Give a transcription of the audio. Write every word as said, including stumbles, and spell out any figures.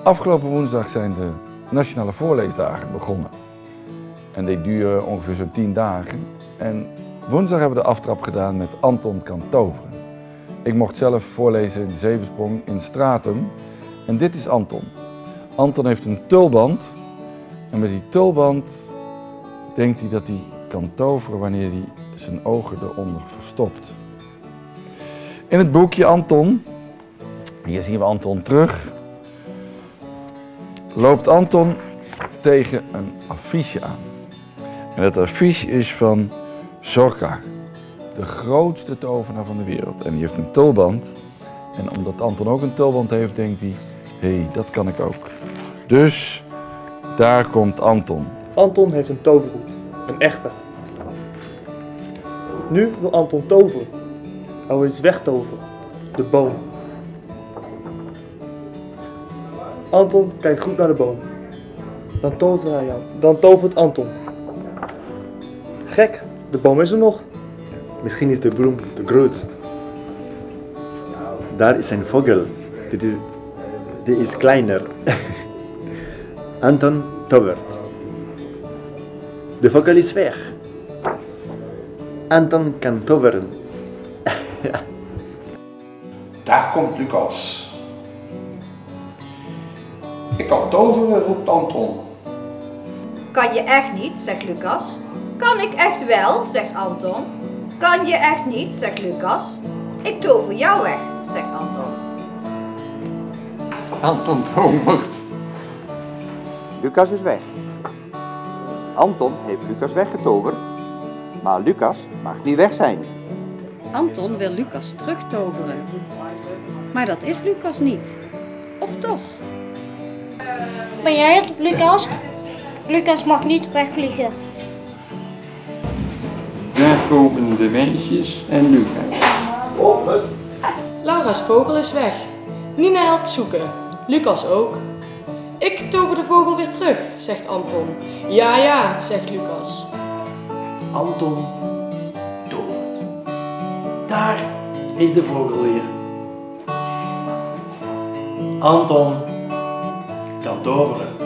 Afgelopen woensdag zijn de Nationale Voorleesdagen begonnen. En die duren ongeveer zo'n tien dagen. En woensdag hebben we de aftrap gedaan met Anton kan toveren. Ik mocht zelf voorlezen in de Zevensprong in Stratum. En dit is Anton. Anton heeft een tulband. En met die tulband denkt hij dat hij kan toveren wanneer hij zijn ogen eronder verstopt. In het boekje Anton, hier zien we Anton terug, loopt Anton tegen een affiche aan. En dat affiche is van Zorka, de grootste tovenaar van de wereld. En die heeft een tulband. En omdat Anton ook een tulband heeft, denkt hij, hé, hey, dat kan ik ook. Dus daar komt Anton. Anton heeft een toverhoed, een echte. Nu wil Anton toveren. Hij wil iets wegtoveren, de boom. Anton kijkt goed naar de boom. Dan tovert hij aan. Dan tovert Anton. Gek, de boom is er nog. Misschien is de bloem te groot. Daar is een vogel. Dit is, die is kleiner. Anton tovert. De vogel is weg. Anton kan toveren. Daar komt Lucas. Ik kan toveren, roept Anton. Kan je echt niet, zegt Lucas. Kan ik echt wel, zegt Anton. Kan je echt niet, zegt Lucas. Ik tover jou weg, zegt Anton. Anton tovert. Lucas is weg. Anton heeft Lucas weggetoverd, maar Lucas mag niet weg zijn. Anton wil Lucas terugtoveren. Maar dat is Lucas niet. Of toch? Ben jij het, Lucas? Lucas mag niet wegvliegen. Daar komen de wijsjes en Lucas. Laura's vogel is weg. Nina helpt zoeken. Lucas ook. Ik tover de vogel weer terug, zegt Anton. Ja, ja, zegt Lucas. Anton tovert. Daar is de vogel weer. Anton kan toveren.